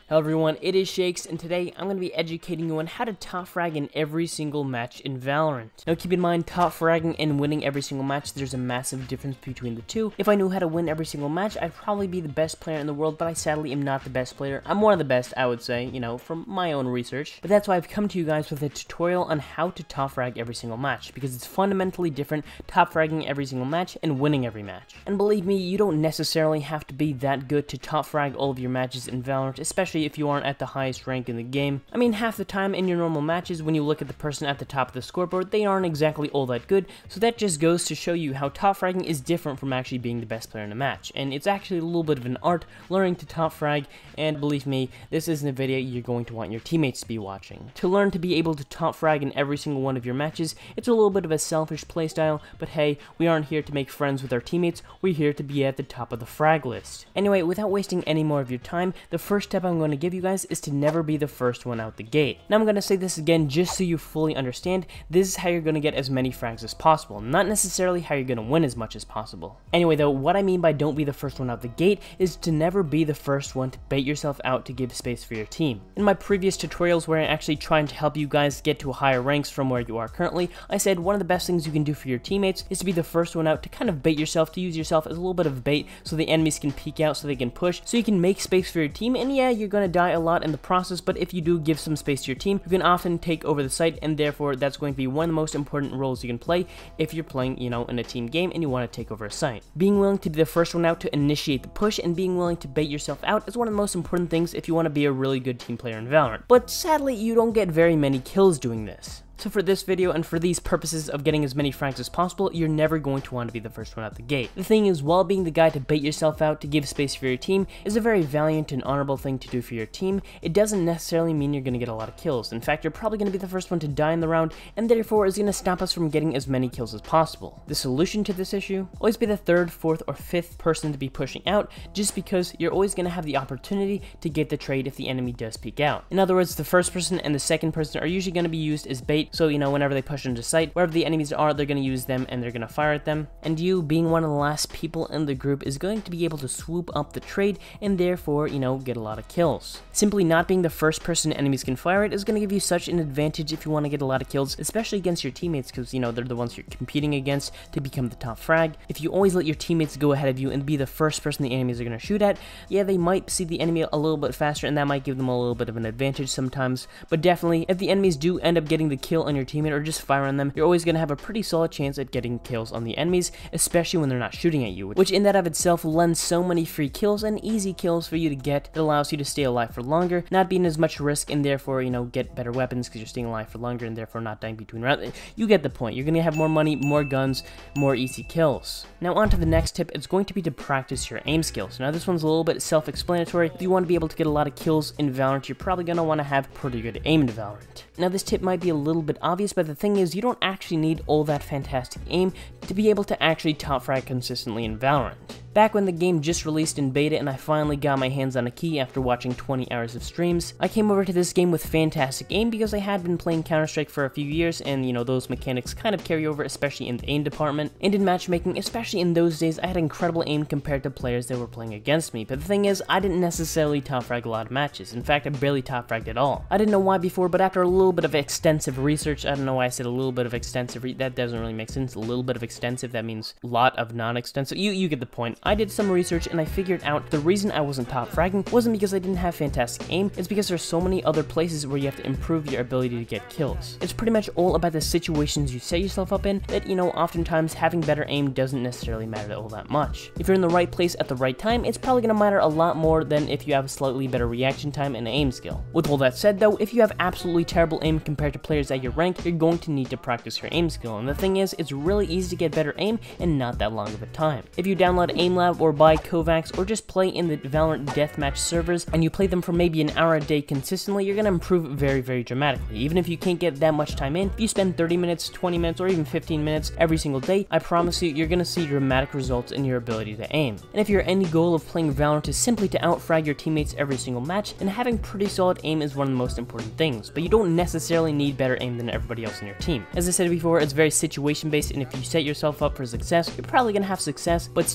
Hello everyone, it is Shakes, and today I'm going to be educating you on how to top frag in every single match in Valorant. Now keep in mind, top fragging and winning every single match, there's a massive difference between the two. If I knew how to win every single match, I'd probably be the best player in the world, but I sadly am not the best player. I'm one of the best, I would say, from my own research. But that's why I've come to you guys with a tutorial on how to top frag every single match, because it's fundamentally different top fragging every single match and winning every match. And believe me, you don't necessarily have to be that good to top frag all of your matches in Valorant, especially if you aren't at the highest rank in the game. I mean, half the time in your normal matches, when you look at the person at the top of the scoreboard, they aren't exactly all that good, so that just goes to show you how top fragging is different from actually being the best player in a match. And it's actually a little bit of an art learning to top frag, and believe me, this isn't a video you're going to want your teammates to be watching. To learn to be able to top frag in every single one of your matches, it's a little bit of a selfish playstyle, but hey, we aren't here to make friends with our teammates, we're here to be at the top of the frag list. Anyway, without wasting any more of your time, the first step I'm going to give you guys is to never be the first one out the gate. Now I'm going to say this again just so you fully understand, this is how you're going to get as many frags as possible, not necessarily how you're going to win as much as possible. Anyway though, what I mean by don't be the first one out the gate is to never be the first one to bait yourself out to give space for your team. In my previous tutorials where I'm actually trying to help you guys get to higher ranks from where you are currently, I said one of the best things you can do for your teammates is to be the first one out to kind of bait yourself, to use yourself as a little bit of bait so the enemies can peek out, so they can push, so you can make space for your team. And yeah, you're going to die a lot in the process, but if you do give some space to your team, you can often take over the site, and therefore that's going to be one of the most important roles you can play if you're playing, in a team game and you want to take over a site. Being willing to be the first one out to initiate the push and being willing to bait yourself out is one of the most important things if you want to be a really good team player in Valorant. But sadly, you don't get very many kills doing this. So for this video and for these purposes of getting as many frags as possible, you're never going to want to be the first one out the gate. The thing is, while being the guy to bait yourself out to give space for your team is a very valiant and honorable thing to do for your team, it doesn't necessarily mean you're going to get a lot of kills. In fact, you're probably going to be the first one to die in the round, and therefore is going to stop us from getting as many kills as possible. The solution to this issue? Always be the third, fourth, or fifth person to be pushing out, just because you're always going to have the opportunity to get the trade if the enemy does peek out. In other words, the first person and the second person are usually going to be used as bait, so whenever they push into sight, wherever the enemies are, they're going to use them and they're going to fire at them. And you, being one of the last people in the group, is going to be able to swoop up the trade and therefore, get a lot of kills. Simply not being the first person enemies can fire at is going to give you such an advantage if you want to get a lot of kills, especially against your teammates, because, they're the ones you're competing against to become the top frag. If you always let your teammates go ahead of you and be the first person the enemies are going to shoot at, yeah, they might see the enemy a little bit faster, and that might give them a little bit of an advantage sometimes. But definitely, if the enemies do end up getting the kill on your teammate or just fire on them, you're always going to have a pretty solid chance at getting kills on the enemies, especially when they're not shooting at you, which in that of itself lends so many free kills and easy kills for you to get that allows you to stay alive for longer, not being as much risk, and therefore, get better weapons because you're staying alive for longer and therefore not dying between rounds. You get the point. You're going to have more money, more guns, more easy kills. Now on to the next tip. It's going to be to practice your aim skills. Now this one's a little bit self-explanatory. If you want to be able to get a lot of kills in Valorant, you're probably going to want to have pretty good aim in Valorant. Now this tip might be a little bit obvious, but the thing is, you don't actually need all that fantastic aim to be able to actually top frag consistently in Valorant. Back when the game just released in beta and I finally got my hands on a key after watching 20 hours of streams, I came over to this game with fantastic aim because I had been playing Counter-Strike for a few years, and those mechanics kind of carry over, especially in the aim department. And in matchmaking, especially in those days, I had incredible aim compared to players that were playing against me. But the thing is, I didn't necessarily top frag a lot of matches. In fact, I barely top fragged at all. I didn't know why before, but after a little bit of extensive research, I don't know why I said a little bit of extensive, that doesn't really make sense. A little bit of extensive, that means a lot of non-extensive. You get the point. I did some research and I figured out the reason I wasn't top fragging wasn't because I didn't have fantastic aim, it's because there's so many other places where you have to improve your ability to get kills. It's pretty much all about the situations you set yourself up in that, oftentimes having better aim doesn't necessarily matter all that much. If you're in the right place at the right time, it's probably going to matter a lot more than if you have a slightly better reaction time and aim skill. With all that said though, if you have absolutely terrible aim compared to players at your rank, you're going to need to practice your aim skill. And the thing is, it's really easy to get better aim in not that long of a time. If you download AimLab or buy Kovacs or just play in the Valorant deathmatch servers and you play them for maybe an hour a day consistently, you're going to improve very, very dramatically. Even if you can't get that much time in, if you spend 30 minutes, 20 minutes, or even 15 minutes every single day, I promise you, you're going to see dramatic results in your ability to aim. And if your end goal of playing Valorant is simply to outfrag your teammates every single match, then having pretty solid aim is one of the most important things, but you don't necessarily need better aim than everybody else in your team. As I said before, it's very situation based, and if you set yourself up for success, you're probably going to have success, but still, having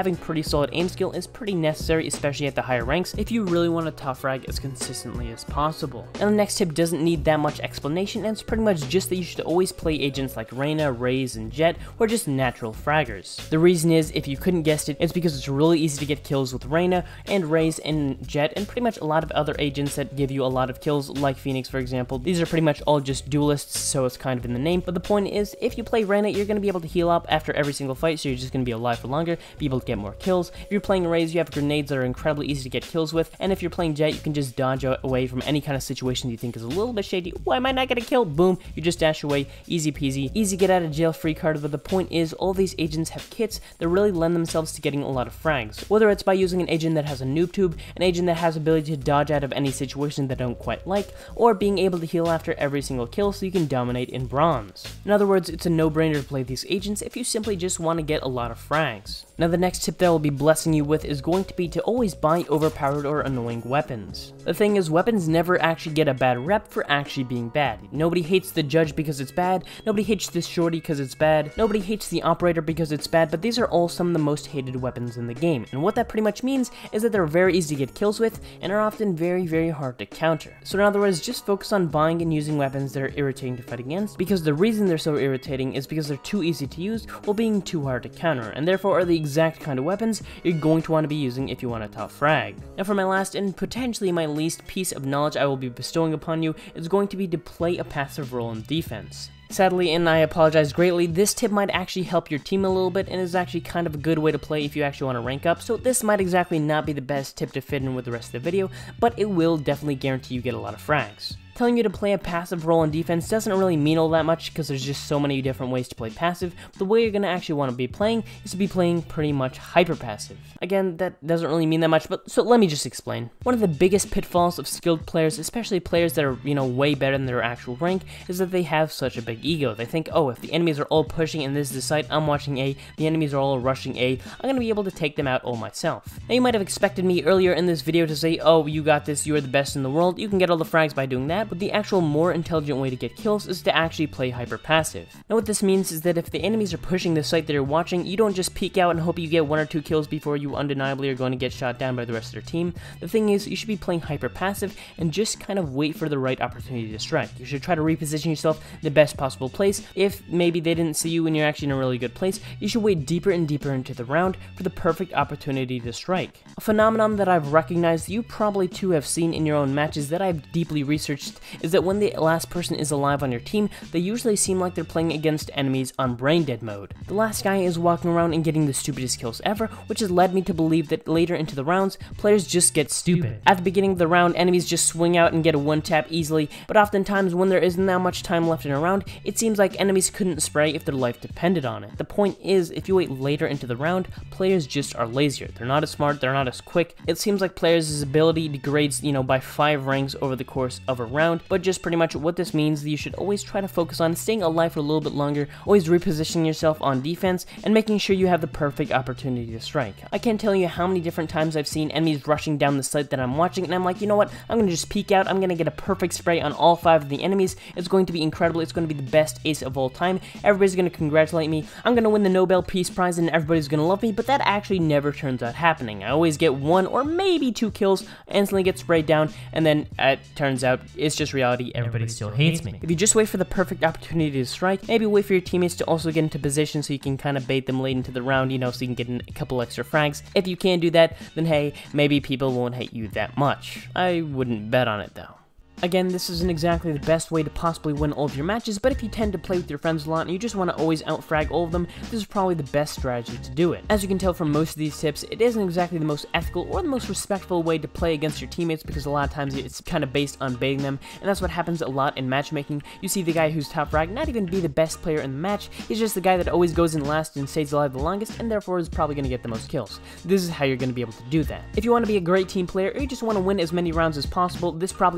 having pretty solid aim skill is pretty necessary, especially at the higher ranks, if you really want to top frag as consistently as possible. And the next tip doesn't need that much explanation, and it's pretty much just that you should always play agents like Reyna, Raze, and Jett, who are just natural fraggers. The reason is, if you couldn't guess it, it's because it's really easy to get kills with Reyna and Raze and Jett, and pretty much a lot of other agents that give you a lot of kills, like Phoenix for example. These are pretty much all just duelists, so it's kind of in the name. But the point is, if you play Reyna, you're going to be able to heal up after every single fight, so you're just going to be alive for longer, be able to get more kills. If you're playing Raze, you have grenades that are incredibly easy to get kills with, and if you're playing Jett, you can just dodge away from any kind of situation you think is a little bit shady. Oh, I might not get a kill. Boom, you just dash away. Easy peasy. Easy get out of jail free card. But the point is, all these agents have kits that really lend themselves to getting a lot of frags. Whether it's by using an agent that has a noob tube, an agent that has ability to dodge out of any situation that I don't quite like, or being able to heal after every single kill so you can dominate in bronze. In other words, it's a no-brainer to play these agents if you simply just want to get a lot of frags. Now the next tip that I will be blessing you with is going to be to always buy overpowered or annoying weapons. The thing is, weapons never actually get a bad rep for actually being bad. Nobody hates the judge because it's bad, nobody hates the shorty because it's bad, nobody hates the operator because it's bad, but these are all some of the most hated weapons in the game. And what that pretty much means is that they're very easy to get kills with and are often very, very hard to counter. So in other words, just focus on buying and using weapons that are irritating to fight against, because the reason they're so irritating is because they're too easy to use while being too hard to counter, and therefore are the exact kind of weapons you're going to want to be using if you want a top frag. Now for my last and potentially my least piece of knowledge I will be bestowing upon you is going to be to play a passive role in defense. Sadly, and I apologize greatly, this tip might actually help your team a little bit and is actually kind of a good way to play if you actually want to rank up, so this might exactly not be the best tip to fit in with the rest of the video, but it will definitely guarantee you get a lot of frags. Telling you to play a passive role in defense doesn't really mean all that much because there's just so many different ways to play passive, but the way you're going to actually want to be playing is to be playing pretty much hyper passive. Again, that doesn't really mean that much, but so let me just explain. One of the biggest pitfalls of skilled players, especially players that are, way better than their actual rank, is that they have such a big ego. They think, oh, if the enemies are all pushing and this is the site, I'm watching A, the enemies are all rushing A, I'm going to be able to take them out all myself. Now you might have expected me earlier in this video to say, oh, you got this, you're the best in the world, you can get all the frags by doing that, but the actual more intelligent way to get kills is to actually play hyper passive. Now what this means is that if the enemies are pushing the site that you're watching, you don't just peek out and hope you get 1 or 2 kills before you undeniably are going to get shot down by the rest of their team. The thing is, you should be playing hyper passive and just kind of wait for the right opportunity to strike. You should try to reposition yourself in the best possible place. If maybe they didn't see you and you're actually in a really good place, you should wait deeper and deeper into the round for the perfect opportunity to strike. A phenomenon that I've recognized you probably too have seen in your own matches that I've deeply researched is that when the last person is alive on your team, they usually seem like they're playing against enemies on brain dead mode. The last guy is walking around and getting the stupidest kills ever, which has led me to believe that later into the rounds, players just get stupid. At the beginning of the round, enemies just swing out and get a one-tap easily, but oftentimes when there isn't that much time left in a round, it seems like enemies couldn't spray if their life depended on it. The point is, if you wait later into the round, players just are lazier. They're not as smart, they're not as quick. It seems like players' ability degrades, by 5 ranks over the course of a round, but just pretty much what this means is that you should always try to focus on staying alive for a little bit longer, always repositioning yourself on defense, and making sure you have the perfect opportunity to strike. I can't tell you how many different times I've seen enemies rushing down the site that I'm watching, and I'm like, you know what, I'm gonna just peek out, I'm gonna get a perfect spray on all 5 of the enemies, it's going to be incredible, it's going to be the best ace of all time, everybody's gonna congratulate me, I'm gonna win the Nobel Peace Prize and everybody's gonna love me, but that actually never turns out happening. I always get 1 or maybe 2 kills, instantly get sprayed down, and then it turns out it's just reality, everybody still hates me. If you just wait for the perfect opportunity to strike, maybe wait for your teammates to also get into position so you can kind of bait them late into the round, so you can get in a couple extra frags. If you can't do that, then hey, maybe people won't hate you that much. I wouldn't bet on it though. Again, this isn't exactly the best way to possibly win all of your matches, but if you tend to play with your friends a lot and you just want to always outfrag all of them, this is probably the best strategy to do it. As you can tell from most of these tips, it isn't exactly the most ethical or the most respectful way to play against your teammates because a lot of times it's kind of based on baiting them, and that's what happens a lot in matchmaking. You see the guy who's top frag not even be the best player in the match, he's just the guy that always goes in last and stays alive the longest, and therefore is probably going to get the most kills. This is how you're going to be able to do that. If you want to be a great team player or you just want to win as many rounds as possible, this probably isn't the best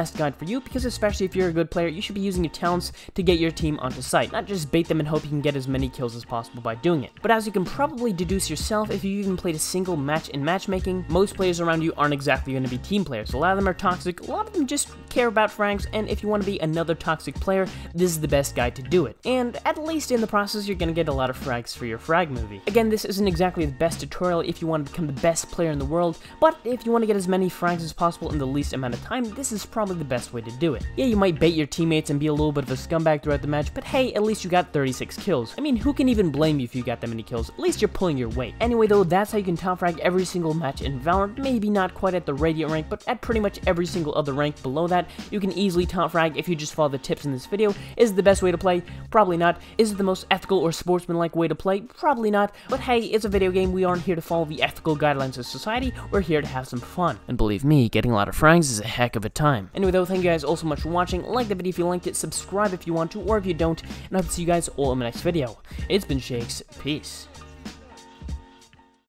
best guide for you, because especially if you're a good player, you should be using your talents to get your team onto site, not just bait them and hope you can get as many kills as possible by doing it. But as you can probably deduce yourself, if you even played a single match in matchmaking, most players around you aren't exactly going to be team players. A lot of them are toxic, a lot of them just care about frags, and if you want to be another toxic player, this is the best guide to do it. And at least in the process, you're going to get a lot of frags for your frag movie. Again, this isn't exactly the best tutorial if you want to become the best player in the world, but if you want to get as many frags as possible in the least amount of time, this is probably the best way to do it. Yeah, you might bait your teammates and be a little bit of a scumbag throughout the match, but hey, at least you got 36 kills. I mean, who can even blame you if you got that many kills? At least you're pulling your weight. Anyway though, that's how you can top frag every single match in Valorant. Maybe not quite at the Radiant rank, but at pretty much every single other rank below that, you can easily top frag if you just follow the tips in this video. Is it the best way to play? Probably not. Is it the most ethical or sportsmanlike way to play? Probably not. But hey, it's a video game. We aren't here to follow the ethical guidelines of society. We're here to have some fun. And believe me, getting a lot of frags is a heck of a time. Anyway though, thank you guys all so much for watching. Like the video if you liked it, subscribe if you want to, or if you don't, and I hope to see you guys all in my next video. It's been Shakes. Peace.